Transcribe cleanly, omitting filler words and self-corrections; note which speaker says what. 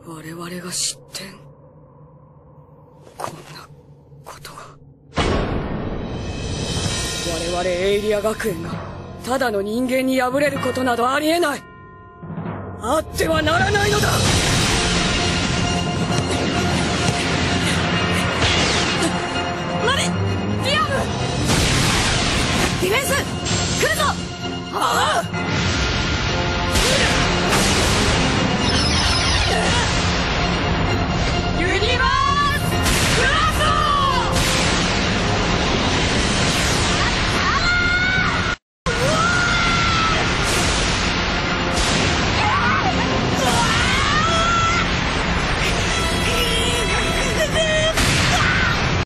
Speaker 1: 我々が知ってんこんなことが。我々エイリア学園がただの人間に敗れることなどありえない。あってはならないのだ。待れディアム、ディフェンス来るぞ。